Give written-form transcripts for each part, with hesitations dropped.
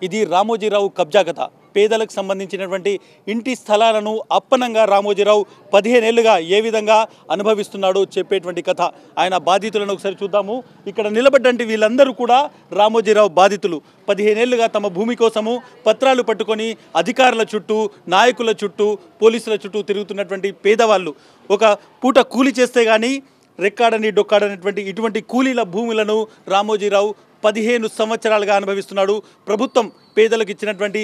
ఇది రామోజీరావు కబ్జా కథ. పేదలకు సంబంధించినటువంటి ఇంటి స్థలాలను అప్పనంగా రామోజీరావు 15 ఏళ్లుగా ఏ విధంగా అనుభవిస్తున్నాడో చెప్పేటువంటి కథ. ఆయన బాధితులను ఒకసారి చూద్దాము. ఇక్కడ నిలబడ్డంటి వీళ్ళందరూ కూడా రామోజీరావు బాధితులు. 15 ఏళ్లుగా తమ భూమి కోసము పత్రాలు పట్టుకొని అధికారుల చుట్టూ, నాయకుల చుట్టూ, పోలీసుల చుట్టూ తిరుగుతున్నటువంటి పేదవాళ్ళు. ఒక పూట కూలి చేస్తే కానీ రెక్కాడని డొక్కాడనటువంటి ఇటువంటి కూలీల భూములను రామోజీరావు 15 సంవత్సరాలుగా అనుభవిస్తున్నాడు. ప్రభుత్వం పేదలకు ఇచ్చినటువంటి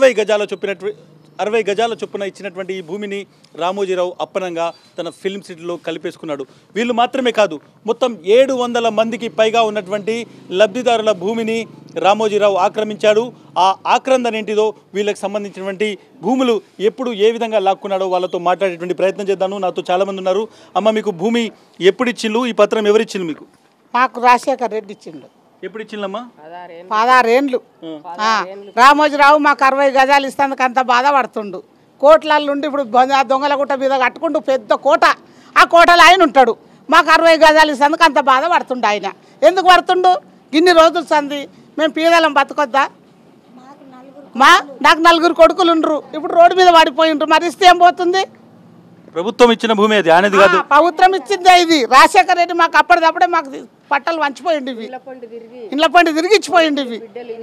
60 గజాల చొప్పున ఇచ్చినటువంటి ఈ భూమిని రామోజీరావు అప్పనంగా తన ఫిల్మ్ సిటీలో కలిపేసుకున్నాడు. వీళ్ళు మాత్రమే కాదు, మొత్తం 700 మందికి పైగా ఉన్నటువంటి లబ్ధిదారుల భూమిని రామోజీరావు ఆక్రమించాడు. ఆ ఆక్రందన ఏంటిదో, వీళ్ళకి సంబంధించినటువంటి భూములు ఎప్పుడు ఏ విధంగా లాక్కున్నాడో వాళ్ళతో మాట్లాడేటువంటి ప్రయత్నం చేద్దాను. నాతో చాలామంది ఉన్నారు. అమ్మ, మీకు భూమి ఎప్పుడు ఇచ్చిండు? ఈ పత్రం ఎవరిచ్చిండు మీకు? మాకు రాజశేఖర్ రెడ్డి ఇచ్చిండు. ఎప్పుడు ఇచ్చిందమ్మా? 16 ఏండ్లు. రామోజీరావు మాకు 60 గజాలు ఇస్తానికి అంత బాధపడుతుండు. కోట్లలో ఉండి ఇప్పుడు దొంగల గుట్ట మీద కట్టుకుంటూ పెద్ద కోట, ఆ కోటలో ఆయన ఉంటాడు. మాకు 60 గజాలు ఇస్తానికి అంత బాధపడుతుండు. ఆయన ఎందుకు పడుతుండు? ఇన్ని రోజులు సంది మేము పీదలం బతకొద్దా? నాకు 4 కొడుకులు ఉండ్రు, ఇప్పుడు రోడ్డు మీద పడిపోయిండ్రు. మరి ఇస్తే ఏం పోతుంది? ప్రభుత్వం ఇచ్చిన భూమి అది, అనేది కాదు. ప్రభుత్వం ఇచ్చిందే ఇది. రాజశేఖర్ రెడ్డి మాకు అప్పటిదప్పుడే మాకు పట్టలు వంచిపోయింది. ఇవి ఇండ్ల పండి తిరిగి ఇచ్చిపోయింది. ఇవి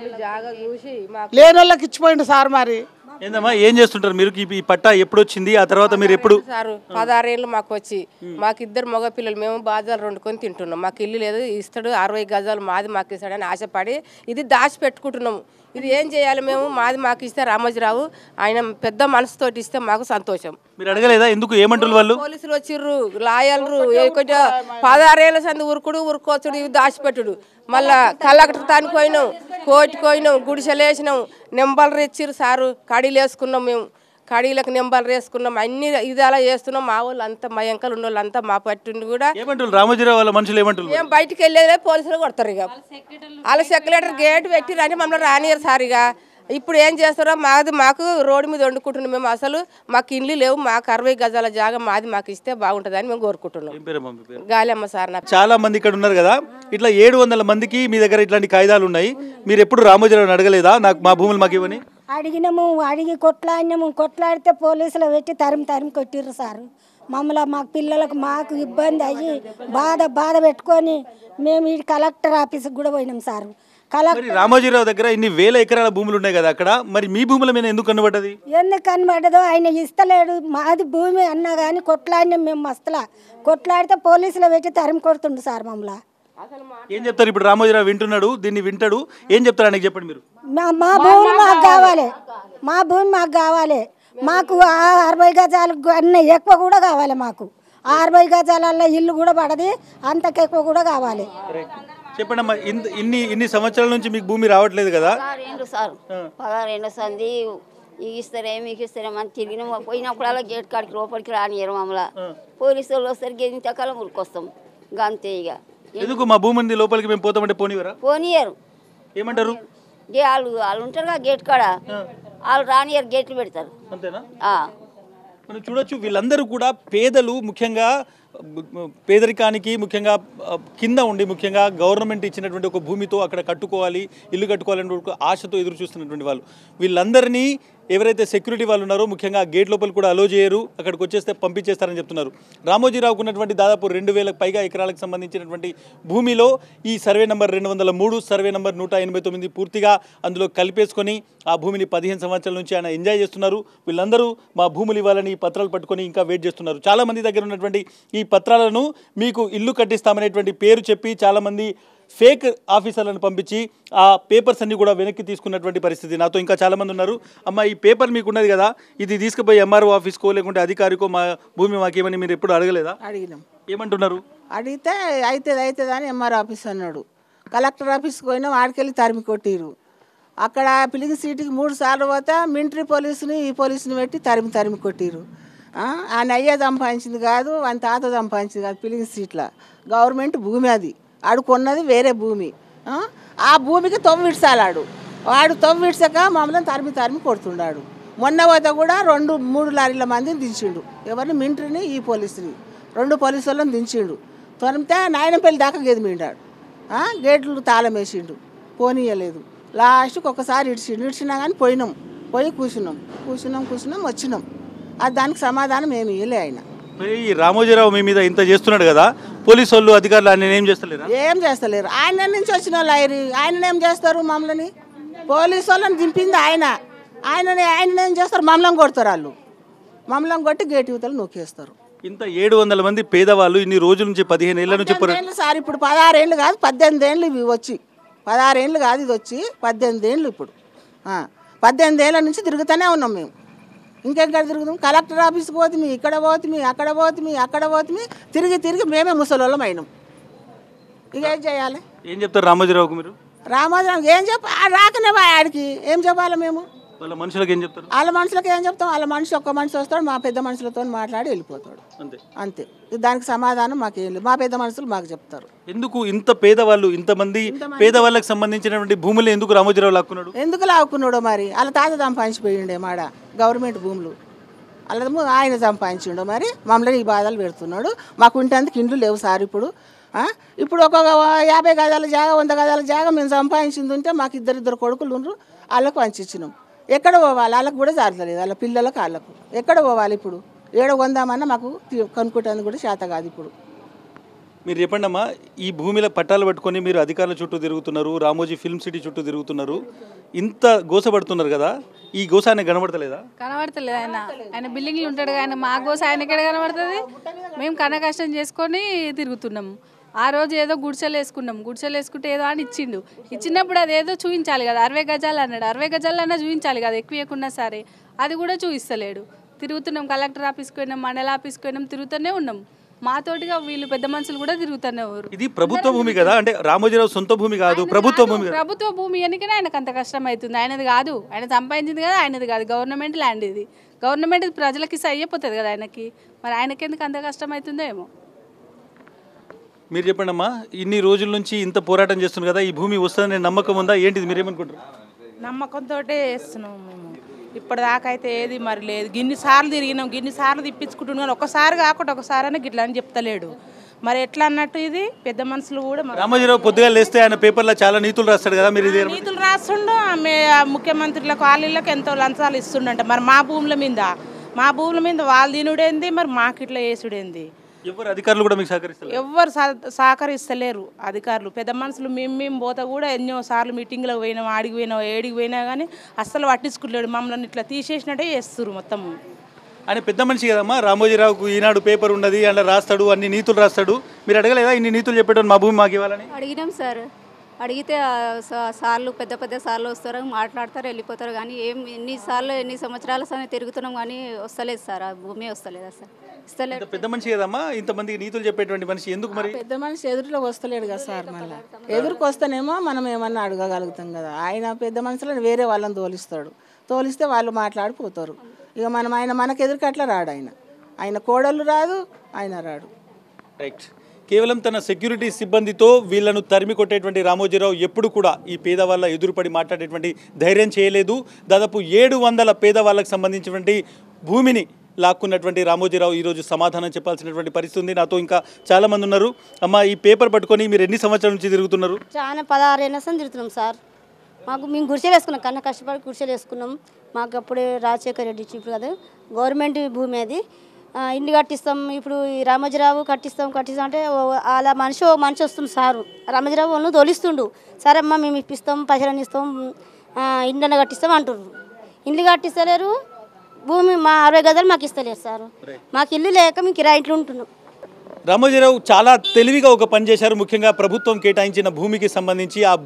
లేని వాళ్ళకి ఇచ్చిపోయింది సార్. మరి ఏందమ్మా, ఏం చేస్తుంటారు మీరు? ఈ పట్టా ఎప్పుడు వచ్చింది? ఆ తర్వాత మీరు ఎప్పుడు? సార్ 16 ఏళ్ళు మాకు వచ్చి, మాకు 2 మగ పిల్లలు, మేము బాజాలు వండుకొని తింటున్నాం. మాకు ఇల్లు లేదు, ఇస్తాడు 60 గజాలు మాది మాకు ఇస్తాడని ఆశపడి ఇది దాచి పెట్టుకుంటున్నాము. ఇది ఏం చేయాలి మేము? మాది మాకు ఇస్తే రామోజీరావు ఆయన పెద్ద మనసుతోటి ఇస్తే మాకు సంతోషం. మీరు అడగలేదా ఎందుకు? ఏమంటారు వాళ్ళు? పోలీసులు వచ్చిర్రు, లాయర్లు 16 ఏళ్ళ సంది ఉరుకోచుడు ఇవి దాచిపెట్టుడు. మళ్ళా కలెక్టర్ తానికి పోయినాం, కోర్టుకు పోయినాం, గుడిసెలు వేసినాం, నెంబర్లు ఇచ్చిర్రు సారు. కడీలు వేసుకున్నాం, మేము కడీలకు నెంబర్లు వేసుకున్నాం. అన్ని ఇది అలా చేస్తున్నాం. మా వాళ్ళు అంతా మా ఎంకలు ఉన్న వాళ్ళు అంతా మా పట్టిండి కూడా ఏమంటారు? రామోజీరావు వాళ్ళ మనుషులు ఏమంటారు? మేము బయటికి వెళ్ళేదే పోలీసులు కొడతారు. ఇక వాళ్ళ సెక్రటరీ గేట్ పెట్టి రండి మమ్మల్ని రానియరు సార్. ఇక ఇప్పుడు ఏం చేస్తారో మాకు రోడ్డు మీద వండుకుంటున్నాం. మేము అసలు మాకు ఇండ్లు లేవు, మాకు 60 గజాల జాగా మాది మాకు ఇస్తే బాగుంటుందని మేము కోరుకుంటున్నాం. గాలమ్మ సార్. నాకు చాలా మంది ఇక్కడ ఉన్నారు కదా, ఇట్లా 700 మందికి మీ దగ్గర ఇట్లాంటి కాయిదాలు ఉన్నాయి. మీరు ఎప్పుడు రామోజీరావుని అడగలేదా నాకు మా భూములు మాకు ఇవ్వని? అడిగినాము, అడిగి కొట్లాడితే పోలీసులు పెట్టి తరిమి కొట్టిర్రు సారు. మమ్మల్ని మాకు పిల్లలకు మాకు ఇబ్బంది అయ్యి బాధ పెట్టుకొని మేము ఈ కలెక్టర్ ఆఫీస్కి కూడా పోయినాం సారు. రామోజీరావు దగ్గర ఇన్ని వేల ఎకరాల భూములు ఉన్నాయి కదా అక్కడ, మరి మీ భూముల మీద ఎందుకు కనబడ్డది? ఎందుకు కనబడ్డదో ఆయన ఇస్తలేడు. మాది భూమి అన్నా కానీ కొట్లాడినాం మేము. మస్తులా కొట్లాడితే పోలీసులు పెట్టి తరిమి కొడుతుండు సార్ మమ్మల్ని. ఏం చెప్తారు ఇప్పుడు? రామోజీరావు వింటున్నాడు, దీన్ని వింటాడు, ఏం చెప్తారు ఆయనకి చెప్పండి మీరు. మా భూమి మాకు కావాలి, మా భూమి మాకు కావాలి. మాకు 60 గజాలు అన్నీ ఎక్కువ కూడా కావాలి. మాకు 60 గజాలలో ఇల్లు కూడా పడది, అంతకెక్కువ కూడా కావాలి. చెప్పండి అమ్మా, ఇన్ని సంవత్సరాల నుంచి మీకు భూమి రావట్లేదు కదా? 16 ఏళ్ళ సంది ఇస్తారే మీకు ఇస్తారేమని తిరిగిన పోయినప్పుడల్లా గేట్ కాడికి లోపలికి రానియరు మమ్మల్ని. పోలీసు వాళ్ళు వస్తారు, గెంతకాలం ఉరికొస్తాం అంతే. ఇక ఎందుకు మా భూమి ఉంది లోపలికి మేము పోతామంటే పోనీయరు. ఏమంటారు? వాళ్ళు ఉంటారు కదా గేట్ కాడ, వాళ్ళు రానియరు, గేట్లు పెడతారు. అంతేనా? మనం చూడొచ్చు, వీళ్ళందరూ కూడా పేదలు. ముఖ్యంగా పేదరికానికి ముఖ్యంగా కింద ఉండి ముఖ్యంగా గవర్నమెంట్ ఇచ్చినటువంటి ఒక భూమితో అక్కడ కట్టుకోవాలి, ఇల్లు కట్టుకోవాలని ఆశతో ఎదురు చూస్తున్నటువంటి వాళ్ళు. వీళ్ళందరినీ ఎవరైతే సెక్యూరిటీ వాళ్ళు ఉన్నారో ముఖ్యంగా గేట్ లోపల కూడా అలో చేయరు, అక్కడికి వచ్చేస్తే పంపించేస్తారని చెప్తున్నారు. రామోజీరావుకు ఉన్నటువంటి దాదాపు 2000కు పైగా ఎకరాలకు సంబంధించినటువంటి భూమిలో ఈ సర్వే నెంబర్ 203, సర్వే నెంబర్ 189 పూర్తిగా అందులో కలిపేసుకొని ఆ భూమిని 15 సంవత్సరాల నుంచి ఆయన ఎంజాయ్ చేస్తున్నారు. వీళ్ళందరూ మా భూములు ఇవ్వాలని ఈ పత్రాలు పట్టుకొని ఇంకా వెయిట్ చేస్తున్నారు. చాలామంది దగ్గర ఉన్నటువంటి ఈ పత్రాలను మీకు ఇల్లు కట్టిస్తామనేటువంటి పేరు చెప్పి చాలామంది ఫేక్ ఆఫీసర్లను పంపించి ఆ పేపర్స్ అన్ని కూడా వెనక్కి తీసుకున్నటువంటి పరిస్థితి. నాతో ఇంకా చాలామంది ఉన్నారు. అమ్మ, ఈ పేపర్ మీకు ఉన్నది కదా, ఇది తీసుకుపోయి ఎంఆర్ఓ ఆఫీస్కో లేకుంటే అధికారికో మా భూమి మాకేమని మీరు ఎప్పుడు అడగలేదా? అడిగినాం. ఏమంటున్నారు? అడిగితే అవుతుంది అని ఎంఆర్ఓ ఆఫీస్ అన్నాడు. కలెక్టర్ ఆఫీస్కి పోయినా వాడికెళ్ళి తరిమి కొట్టిరు. అక్కడ పిలిగి సీటుకి 3 సార్లు పోతే మిలిటరీ పోలీసుని ఈ పోలీసుని పెట్టి తరిమి కొట్టిరు. ఆయన అయ్యే సంపాదించింది కాదు, ఆయన తాత సంపాదించింది కాదు. పిలిగి సీట్ల గవర్నమెంట్ భూమి అది, ఆడుకున్నది వేరే భూమి. ఆ భూమికి తొవ్విడ్చాలాడు. వాడు తొవ్విడ్చక మమ్మల్ని తరిమి కొడుతున్నాడు. మొన్న పోతే కూడా 2-3 లారీల మందిని దించిండు. ఎవరిని? మిలిటరీని, ఈ పోలీసుని. 2 పోలీసు వాళ్ళని దించిండు. తొనిమితే నాయనపల్లి దాకా గెదిమిండాడు. గేట్లు తాళం వేసిండు, పోనీయలేదు. లాస్ట్కి ఒకసారి ఇడిచినా కానీ పోయి కూర్చున్నాం వచ్చినాం. అది దానికి సమాధానం ఏమి ఇవ్వలే ఆయన. ఈ రామోజీరావు మీ మీద ఇంత చేస్తున్నాడు కదా, పోలీసు వాళ్ళు అధికారులు ఆయన ఏం చేస్తలేరు? ఏం చేస్తలేరు. ఆయన నుంచి వచ్చిన వాళ్ళు ఆయన ఏం చేస్తారు? మమ్మల్ని పోలీసు వాళ్ళని దింపింది ఆయన ఏం చేస్తారు? మమ్మల్ని కొడతారు. వాళ్ళు మమ్మల్ని కొట్టి గేట్ యువతలు నొక్కేస్తారు. ఇంత 700 మంది పేదవాళ్ళు ఇన్ని రోజుల నుంచి 15 ఏళ్ళ నుంచి సార్ ఇప్పుడు 16 ఏళ్ళు కాదు 18 ఏళ్ళు ఇవి వచ్చి 16 ఏళ్ళు కాదు ఇది వచ్చి 18 ఏళ్ళు. ఇప్పుడు 18 ఏళ్ళ నుంచి తిరుగుతూనే ఉన్నాం మేము. ఇంకెక్కడ తిరుగుతాం? కలెక్టర్ ఆఫీస్కి పోతుంది, ఇక్కడ పోతుంది, అక్కడ పోతుంది, తిరిగి మేమే ముసలోళ్ళం అయినాం. ఇక ఏం చేయాలి? ఏం చెప్తారు రామోజీరావుకు మీరు? రామోజీరావు ఏం రాకనే ఆడికి ఏం చెప్పాలి మేము? వాళ్ళ మనుషులకు ఏం చెప్తారు? వాళ్ళ మనుషులకు ఏం చెప్తాం? వాళ్ళ ఒక్క మనిషి వస్తాడు, మా పెద్ద మనుషులతో మాట్లాడి వెళ్ళిపోతాడు. అంతే. దానికి సమాధానం మాకేం లేదు. మా పెద్ద మనుషులు మాకు చెప్తారు. ఎందుకు ఇంత పేదవాళ్ళు, ఇంతమంది పేదవాళ్ళకి సంబంధించినటువంటి భూములు ఎందుకు రామోజీరావు లాక్కున్నాడు? ఎందుకు లాక్కున్నాడో మరి. వాళ్ళ తాత సంపాదించిపోయిండే మాడ గవర్నమెంట్ భూములు. వాళ్ళ ఆయన సంపాదించిండో మరి. మమ్మల్ని ఈ బాధలు పెడుతున్నాడు. మాకు ఉండేందుకు ఇండ్లు లేవు సార్. ఇప్పుడు ఒక 50 గజాల జాగా 100 గజాల జాగా మేము సంపాదించింది ఉంటే మాకు ఇద్దరు కొడుకులు ఉండరు. వాళ్ళకు పంచిచ్చినాం. ఎక్కడ పోవాలి? వాళ్ళకు కూడా జారలేదు. వాళ్ళ పిల్లలకు వాళ్ళకు ఎక్కడ పోవాలి? ఇప్పుడు ఏడో కొందామన్నా మాకు కనుక్కుంటుంది కూడా చేత కాదు. ఇప్పుడు మీరు చెప్పండి అమ్మా, ఈ భూమిలో పట్టాలు పట్టుకొని మీరు అధికారుల చుట్టూ తిరుగుతున్నారు, రామోజీ ఫిల్మ్ సిటీ చుట్టూ తిరుగుతున్నారు, ఇంత గోసపడుతున్నారు కదా, ఈ గోస ఆయన కనబడతలేదా? కనబడతలేదు. ఆయన బిల్డింగ్లు ఉంటాడు కానీ మా గోస ఆయనకెడ కనబడుతుంది? మేము కన్న కష్టం చేసుకొని తిరుగుతున్నాము. ఆ రోజు ఏదో గుడిసెలు వేసుకుంటే ఏదో అని ఇచ్చినప్పుడు అది ఏదో చూపించాలి కదా. 60 గజాలు అన్నాడు, 60 గజాలన్నా చూపించాలి కదా. ఎక్కువ ఎక్కున్నా సరే అది కూడా చూపిస్తలేడు. తిరుగుతున్నాం, కలెక్టర్ ఆఫీస్కి పోయినాం, మండల ఆఫీస్కి పోయినాం, తిరుగుతూనే ఉన్నాం. మాతోటిగా వీళ్ళు పెద్ద మనుషులు కూడా తిరుగుతూనే ఉన్నారు. ఇది ప్రభుత్వ భూమి కదా, అంటే రామోజీరావు సొంత భూమి కాదు, ప్రభుత్వ భూమి అనికనే ఆయనకు అంత కష్టం అవుతుంది. ఆయనది కాదు, ఆయన సంపాదించింది కదా, ఆయనది కాదు, గవర్నమెంట్ ల్యాండ్ ఇది. గవర్నమెంట్ ప్రజలకి అయ్యిపోతుంది కదా ఆయనకి. మరి ఆయనకెందుకు అంత కష్టం అవుతుందో ఏమో. మీరు చెప్పండి అమ్మా, ఇన్ని రోజుల నుంచి ఇంత పోరాటం చేస్తున్నారు కదా, ఈ భూమి వస్తుందనే నమ్మకం ఉందా? ఏంటిది మీరేమనుకుంటారు? నమ్మకంతో వేస్తున్నాం మేము. ఇప్పటిదాకా అయితే ఏది మరి లేదు. గిన్నిసార్లు తిరిగినాం, గిన్నిసార్లు తిప్పించుకుంటున్నాం కానీ ఒకసారి కాకుండా ఒకసారి అని గిట్లా అని చెప్తలేడు. మరి ఎట్లా అన్నట్టు ఇది పెద్ద మనుషులు కూడా. రామోజీరావు పొద్దుగా లేస్తే ఆయన పేపర్లో చాలా నీతులు రాస్తాడు కదా, మీరు నీతులు రాస్తుండు. ముఖ్యమంత్రులకు వాళ్ళకి ఎంతో లంచాలు ఇస్తుండంట. మరి మా భూముల మీద వాళ్ళు తినుడేంది, మరి మాకు ఇట్లా వేసుడేంది? ఎవరు అధికారులు కూడా మీకు సహకరిస్తారు? ఎవరు సహకరిస్తలేరు అధికారులు. పెద్ద మనుషులు మేము పోతా కూడా ఎన్నో సార్లు మీటింగ్లకు పోయినాం, ఆడికి పోయినా ఏడికి పోయినా కానీ అస్సలు పట్టించుకుంటలేడు. మమ్మల్ని ఇట్లా తీసేసినట్టే చేస్తారు మొత్తం. ఆయన పెద్ద మనిషి కదమ్మా, రామోజీరావుకు ఈనాడు పేపర్ ఉన్నది, అలా రాస్తాడు, అన్ని నీతులు రాస్తాడు. మీరు అడగలేదా ఇన్ని నీతులు చెప్పేటప్పుడు మా భూమి మాకు ఇవ్వాలని? అడిగినాం సార్. అడిగితే సార్లు పెద్ద సార్లు వస్తారు, మాట్లాడతారు, వెళ్ళిపోతారు. కానీ ఎన్ని సంవత్సరాల సమయం తిరుగుతున్నాం కానీ వస్తలేదు సార్. ఆ భూమి వస్తలేదు సార్. ఇస్తలేదు. పెద్ద మనిషి కదమ్మా, ఇంతమందికి నీతులు చెప్పేటువంటి మనిషి ఎందుకు మరి? పెద్ద మనిషి ఎదురులో వస్తలేడు కదా సార్. మళ్ళీ ఎదురుకు వస్తేనేమో మనం ఏమన్నా అడగగలుగుతాం కదా. ఆయన పెద్ద మనుషులను వేరే వాళ్ళని తోలిస్తే వాళ్ళు మాట్లాడిపోతారు. ఇక మనకు ఎదురుకి అట్లా రాడు. ఆయన కోడళ్ళు రాదు, ఆయన రాడు. రైట్. కేవలం తన సెక్యూరిటీ సిబ్బందితో వీళ్లను తరిమి కొట్టేటువంటి రామోజీరావు ఎప్పుడు కూడా ఈ పేదవాళ్ళ ఎదురుపడి మాట్లాడేటువంటి ధైర్యం చేయలేదు. దాదాపు 700 పేదవాళ్ళకు సంబంధించినటువంటి భూమిని లాక్కున్నటువంటి రామోజీరావు ఈరోజు సమాధానం చెప్పాల్సినటువంటి పరిస్థితి ఉంది. నాతో ఇంకా చాలామంది ఉన్నారు. అమ్మ, ఈ పేపర్ పట్టుకొని మీరు ఎన్ని సంవత్సరాల నుంచి తిరుగుతున్నారు? చాలా 16 ఏళ్ళ నుంచి తిరుగుతున్నాం సార్. మేము గుడిసెలు వేసుకున్నాం, కన్నా కష్టపడి గుడిసెలు వేసుకున్నాం. మాకు అప్పుడే రాజశేఖర్ రెడ్డి చీఫ్ కదా, గవర్నమెంట్ భూమి అది. ఇల్లు కట్టిస్తాం, ఇప్పుడు ఈ రామోజీరావు కట్టిస్తాం అంటే అలా మనిషి వస్తుంది సారు. రామోజీరావు వాళ్ళు తోలిస్తుండు. సరే అమ్మ మేము ఇప్పిస్తాం, పైసలు ఇస్తాం, ఇండ్లను కట్టిస్తాం అంటున్నారు. ఇల్లు కట్టిస్తలేరు. భూమి మా 60 గజాలు మాకు ఇస్తలేరు సార్. మాకు ఇల్లు లేక మేము కిరాయి ఇంట్లో ఉంటున్నాం. రామోజీరావు చాలా తెలివిగా ఒక పని చేశారు. ముఖ్యంగా ప్రభుత్వం కేటాయించిన భూమికి సంబంధించి ఆ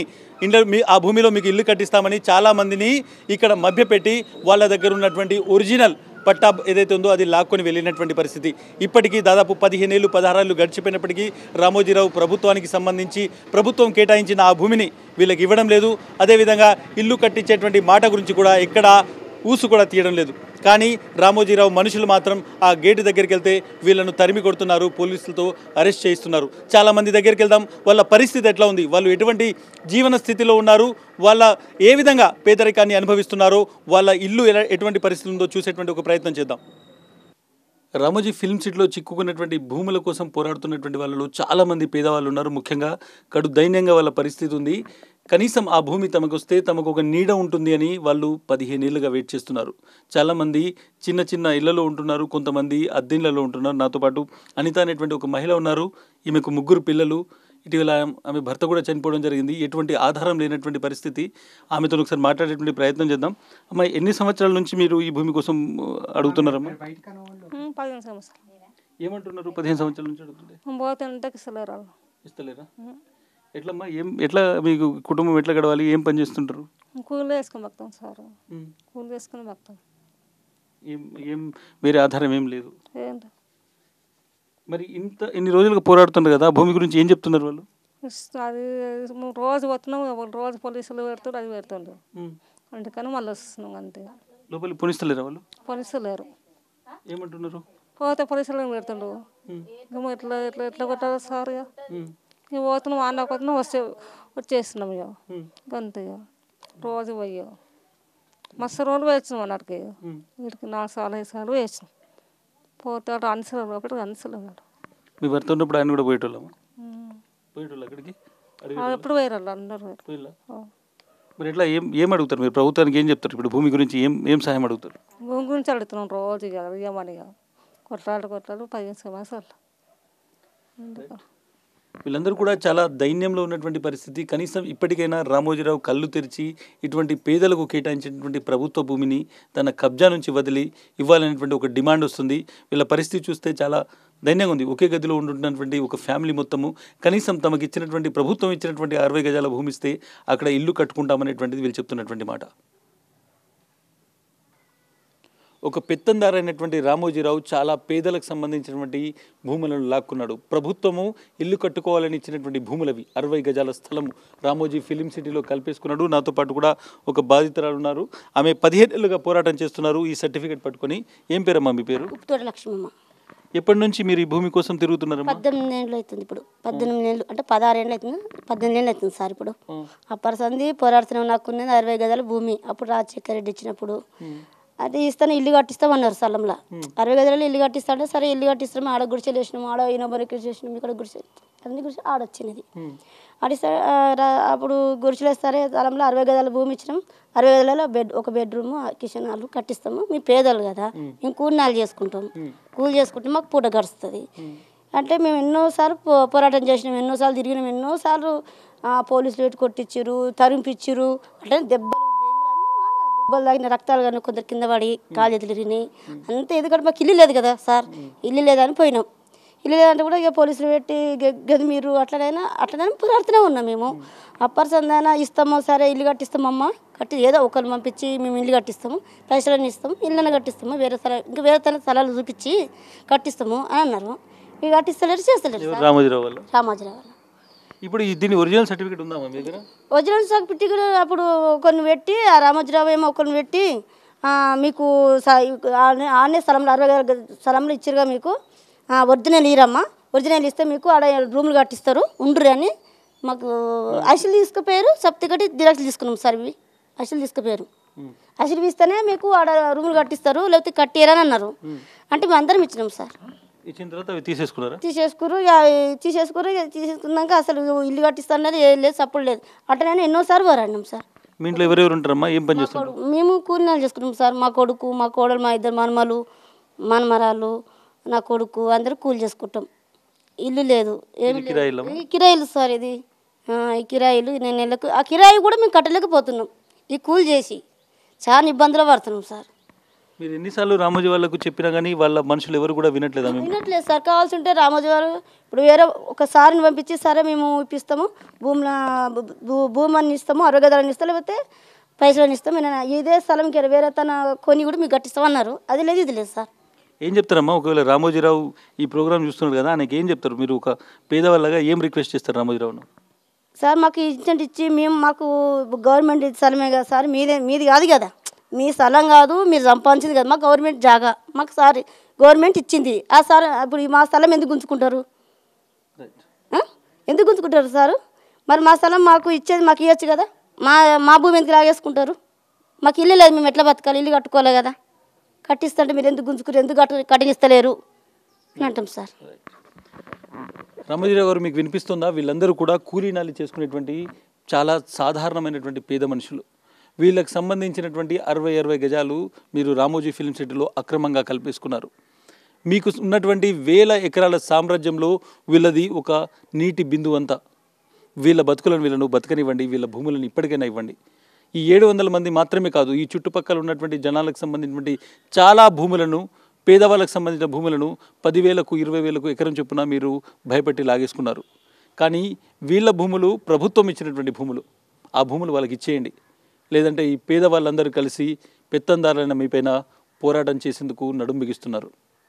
భూమిలో మీకు ఇల్లు కట్టిస్తామని చాలామందిని ఇక్కడ మభ్యపెట్టి వాళ్ళ దగ్గర ఉన్నటువంటి ఒరిజినల్ పట్టా ఏదైతే ఉందో అది లాక్కొని వెళ్ళినటువంటి పరిస్థితి. ఇప్పటికీ దాదాపు 15 ఏళ్ళు 16 ఏళ్ళు గడిచిపోయినప్పటికీ రామోజీరావు ప్రభుత్వానికి సంబంధించి ప్రభుత్వం కేటాయించిన ఆ భూమిని వీళ్ళకి ఇవ్వడం లేదు. అదేవిధంగా ఇల్లు కట్టించేటువంటి మాట గురించి కూడా ఎక్కడ ఊసు కూడా తీయడం లేదు. కానీ రామోజీరావు మనుషులు మాత్రం ఆ గేటు దగ్గరికి వెళ్తే వీళ్ళను తరిమి కొడుతున్నారు, పోలీసులతో అరెస్ట్ చేయిస్తున్నారు. చాలామంది దగ్గరికి వెళ్దాం, వాళ్ళ పరిస్థితి ఎట్లా ఉంది, వాళ్ళు ఎటువంటి జీవన స్థితిలో ఉన్నారు, వాళ్ళ ఏ విధంగా పేదరికాన్ని అనుభవిస్తున్నారో, వాళ్ళ ఇల్లు ఎటువంటి పరిస్థితి ఉందో చూసేటువంటి ఒక ప్రయత్నం చేద్దాం. రామోజీ ఫిల్మ్ సిటీలో చిక్కుకున్నటువంటి భూముల కోసం పోరాడుతున్నటువంటి వాళ్ళలో చాలామంది పేదవాళ్ళు ఉన్నారు. ముఖ్యంగా కడు దైన్యంగా వాళ్ళ పరిస్థితి ఉంది. కనీసం ఆ భూమి తమకు వస్తే తమకు ఒక నీడ ఉంటుంది అని వాళ్ళు 15 ఏళ్ళుగా వెయిట్ చేస్తున్నారు. చాలామంది చిన్న చిన్న ఇళ్లలో ఉంటున్నారు, కొంతమంది అద్దెళ్లలో ఉంటున్నారు. నాతో పాటు అనిత అనేటువంటి ఒక మహిళ ఉన్నారు. ఈమెకు 3 పిల్లలు. ఇటీవల ఆమె భర్త కూడా చనిపోవడం జరిగింది. ఎటువంటి ఆధారం లేనటువంటి పరిస్థితి. ఆమెతో ఒకసారి మాట్లాడేటువంటి ప్రయత్నం చేద్దాం. అమ్మ, ఎన్ని సంవత్సరాల నుంచి మీరు ఈ భూమి కోసం అడుగుతున్నారమ్మా? 15 సంవత్సరాలు. ఏమంటున్నారు? 15 సంవత్సరాల నుంచి అడుగుతుంటే పోతుంటే ఇస్తలేరు. ఇస్తలేరా? ఎట్లమ్మా? ఎట్లా మీకు కుటుంబం ఎట్లా గడవాలి? ఏం పని చేస్తుంటారు? కూలి వేసుకొని బతాం సార్. కూలి వేసుకొని బతాం. ఏం వేరే ఆధారం ఏం లేదు. ఏంటి మరి ఇన్ని రోజులుగా పోరాడుతున్నారు కదా, భూమి గురించి ఏం చెప్తున్నారు వాళ్ళు? అది రోజు పోతున్నాం, రోజు పోలీసులు పెడుతుండ్రు, అది పెడుతుండ్రు. అందుకని మళ్ళీ వస్తున్నాం అంతే. లోపలికి పోనిస్తలేరా వాళ్ళు? పోలీసులేరు. ఏమంటున్నారు? పోతే పోలీసులు పెడుతుండ్రు. ఎట్లా ఎట్లా ఎట్లా కొట్టాలి సార్? ఇక పోతున్నాం, ఆడకపోతున్నాం, వచ్చేస్తున్నాం. ఇక అంతే. రోజు పోయి మస్తు రోజులు వేసినాం అన్నట్టుకి. వీటికి 4 సార్లు 5 సార్లు వేసినాం. పోతాడు అనిసలు ఒకటి అనిసలు. మీ భర్త ఉన్నప్పుడు ఆయన కూడా పోయేటోళ్ళమ్మా? పోయేటోళ్ళు అక్కడికి? ఎప్పుడు పోయారు అందరూ. మరి ఎట్లా ఏం అడుగుతారు మీరు? ప్రభుత్వానికి ఏం చెప్తారు? ఇప్పుడు భూమి గురించి ఏం సహాయం అడుగుతారు? భూమి గురించి అడుగుతున్నాం రోజు. ఇక ఏమని కొట్లాడు 15 సంవత్సరాలు. వీళ్ళందరూ కూడా చాలా దైన్యంలో ఉన్నటువంటి పరిస్థితి. కనీసం ఇప్పటికైనా రామోజీరావు కళ్ళు తెరిచి ఇటువంటి పేదలకు కేటాయించినటువంటి ప్రభుత్వ భూమిని తన కబ్జా నుంచి వదిలి ఇవ్వాలనేటువంటి ఒక డిమాండ్ వస్తుంది. వీళ్ళ పరిస్థితి చూస్తే చాలా దైన్యంగా ఉంది. ఒకే గదిలో ఉంటున్నటువంటి ఒక ఫ్యామిలీ మొత్తము కనీసం తమకు ఇచ్చినటువంటి ప్రభుత్వం ఇచ్చినటువంటి 60 గజాల భూమి ఇస్తే అక్కడ ఇల్లు కట్టుకుంటామనేటువంటిది వీళ్ళు చెప్తున్నటువంటి మాట. ఒక పెత్తందారైనటువంటి రామోజీరావు చాలా పేదలకు సంబంధించినటువంటి భూములను లాక్కున్నాడు. ప్రభుత్వము ఇల్లు కట్టుకోవాలని ఇచ్చినటువంటి భూములవి 60 గజాల స్థలము రామోజీ ఫిలిం సిటీలో కల్పేసుకున్నాడు. నాతో పాటు కూడా ఒక బాధితురాలు ఉన్నారు. ఆమె 15 ఏళ్ళుగా పోరాటం చేస్తున్నారు ఈ సర్టిఫికేట్ పట్టుకొని. ఏం పేరమ్మా మీ పేరు? లక్ష్మమ్మ. ఎప్పటి నుంచి మీరు ఈ భూమి కోసం తిరుగుతున్నారమ్మా? 18 ఏళ్ళు అవుతుంది. ఇప్పుడు 18 ఏళ్ళు అంటే 16 ఏళ్ళు అవుతుంది, 18 ఏళ్ళు అవుతుంది సార్. ఇప్పుడు అప్పటి సంది పోరాడుతున్నాం. నాకు 60 గజాల భూమి అప్పుడు రాజశేఖర రెడ్డి ఇచ్చినప్పుడు అది ఇస్తాను, ఇల్లు కట్టిస్తామన్నారు స్థలంలో. 60 గజాలలో ఇల్లు కట్టిస్తా అంటే సరే ఇల్లు కట్టిస్తాము. ఆడ గుడిసెలు వేసినాము, ఆడ ఇనబరికి చేసినాము, ఇక్కడ గుడిసె అన్ని గుడిసె ఆడొచ్చినది. ఆడిస్తే అప్పుడు గుడిసెలు వేస్తారే స్థలంలో 60 గజాల భూమి ఇచ్చినాం. 60 గజాలలో ఒక బెడ్రూమ్, కిచెన్ హాల్ కట్టిస్తాము. మేము పేదలు కదా, మేము కూలినాలు చేసుకుంటాం. కూలి చేసుకుంటే మాకు పూట గడుస్తుంది అంటే మేము ఎన్నోసార్లు పోరాటం చేసినాం, ఎన్నోసార్లు తిరిగినాం, ఎన్నోసార్లు పోలీసులు పెట్టి కొట్టించారు, తరింపిచ్చారు. అంటే దెబ్బలు తాగిన రక్తాలు కానీ కొందరు కింద పడి కాలు చేతులు తిరిగినాయి అంతే. ఎందుకంటే మాకు ఇల్లు లేదు కదా సార్, ఇల్లు లేదని పోయినాం. ఇల్లు లేదంటే కూడా ఇక పోలీసులు పెట్టి గది మీరు అట్లనైనా పోరాడుతూనే ఉన్నాం మేము. అప్పర్సందైనా ఇస్తామో సరే ఇల్లు కట్టిస్తామమ్మ, కట్టి ఏదో ఒకరు పంపించి మేము ఇల్లు కట్టిస్తాము, పైసలన్నీ ఇస్తాము, ఇళ్ళని కట్టిస్తాము, వేరే స్థలం ఇంకా వేరే స్థలాలు చూపించి కట్టిస్తాము అని అన్నారు. ఇక కట్టిస్తలేరు, చేస్తలేరు. రామోజీరావు ఇప్పుడు దీని ఒరిజినల్ సర్టిఫికేట్ ఉందా మీ దగ్గర? ఒరిజినల్ సర్టిఫికేట్ అప్పుడు కొన్ని పెట్టి ఆ రామోజీరావు ఏమో కొన్ని పెట్టి మీకు ఆనే స్థలంలో 60 స్థలంలో ఇచ్చారుగా మీకు ఒరిజినల్ ఇరమ్మా, ఒరిజినల్ ఇస్తే మీకు ఆడ రూములు కట్టిస్తారు ఉండ్రి అని మాకు అసలు తీసుకుపోయారు. సర్టిఫికేట్ జిరాక్స్ తీసుకున్నాం సార్. ఇవి అసలు తీసుకుపోయారు. అసలు ఇస్తేనే మీకు ఆడ రూములు కట్టిస్తారు, లేకపోతే కట్టియరని అన్నారు. అంటే మేము అందరం ఇచ్చినాం సార్. ఇచ్చిన తర్వాత తీసేసుకున్నారు. తీసుకున్నాక అసలు ఇల్లు కట్టిస్తానని ఏం లేదు, సపోర్ట్ లేదు. అట్లా నేను ఎన్నోసార్లు పోరాడినాం సార్. మీ ఇంట్లో ఎవరెవరు ఉంటారమ్మా? ఏం పని చేస్తారు? మేము కూలినాలు చేసుకున్నాం సార్. మా కొడుకు, మా కోడలు, మా 2 మనమలు, మనమరాలు, నా కొడుకు అందరూ కూలి చేసుకుంటాం. ఇల్లు లేదు, ఏమి కిరాయిలు సార్. ఇది ఈ కిరాయిలు నేను నెలకు ఆ కిరాయి కూడా మేము కట్టలేకపోతున్నాం. ఈ కూలి చేసి చాలా ఇబ్బందులు పడుతున్నాం సార్. మీరు ఎన్నిసార్లు రామోజీ వాళ్ళకు చెప్పినా కానీ వాళ్ళ మనుషులు ఎవరు కూడా వినట్లేదు సార్. కావాల్సి ఉంటే రామోజీ వారు ఇప్పుడు వేరే ఒకసారిని పంపించి సరే మేము ఇప్పిస్తాము, భూమిని ఇస్తాము, 60 గజాలని ఇస్తాం, లేకపోతే పైసలని ఇస్తాం, ఇదే స్థలంకి వేరే తన కొని కూడా మీకు కట్టిస్తామన్నారు. అది లేదు, ఇది లేదు సార్. ఏం చెప్తారమ్మా? ఒకవేళ రామోజీరావు ఈ ప్రోగ్రామ్ చూస్తున్నారు కదా, ఆయనకి ఏం చెప్తారు? మీరు ఒక పేదవాళ్ళగా ఏం రిక్వెస్ట్ చేస్తారు రామోజీరావును? సార్ మాకు ఇచ్చి మేము మాకు గవర్నమెంట్ స్థలమే కదా సార్, మీది కాదు కదా, మీ స్థలం కాదు, మీరు సంపాదించింది కదా, మాకు గవర్నమెంట్ జాగా మాకు సార్ గవర్నమెంట్ ఇచ్చింది. ఆ సార్ ఇప్పుడు మా స్థలం ఎందుకు గుంజుకుంటారు? ఎందుకు గుంజుకుంటారు సార్? మరి మా స్థలం మాకు ఇచ్చేది మాకు ఇవ్వచ్చు కదా. మా భూమి ఎందుకు లాగేసుకుంటారు? మాకు ఇల్లు లేదు, మేము ఎట్లా బతకాలి? ఇల్లు కట్టుకోలే కదా. కట్టిస్తుంటే మీరు ఎందుకు గుంజుకుంటారు, ఎందుకు కట్టిస్తలేరు అని అంటాం సార్. రామోజీరావు గారు మీకు వినిపిస్తుందా? వీళ్ళందరూ కూడా కూలీనాలి చేసుకునేటువంటి చాలా సాధారణమైనటువంటి పేద మనుషులు. వీళ్ళకి సంబంధించినటువంటి 60 గజాలు మీరు రామోజీ ఫిల్మ్ సిటీలో అక్రమంగా కల్పేసుకున్నారు. మీకు ఉన్నటువంటి వేల ఎకరాల సామ్రాజ్యంలో వీళ్ళది ఒక నీటి బిందువు అంతా. వీళ్ళ బతుకులను వీళ్ళను బతకనివ్వండి, వీళ్ళ భూములను ఇప్పటికైనా ఇవ్వండి. ఈ 700 మంది మాత్రమే కాదు, ఈ చుట్టుపక్కల ఉన్నటువంటి జనాలకు సంబంధించినటువంటి చాలా భూములను, పేదవాళ్ళకు సంబంధించిన భూములను 10,000కు 20,000కు ఎకరం చొప్పున మీరు భయపెట్టి లాగేసుకున్నారు. కానీ వీళ్ళ భూములు ప్రభుత్వం ఇచ్చినటువంటి భూములు. ఆ భూములు వాళ్ళకి ఇచ్చేయండి. లేదంటే ఈ పేదవాళ్ళందరూ కలిసి పెత్తందారులైన మీపైన పోరాటం చేసేందుకు నడుం బిగిస్తున్నారు.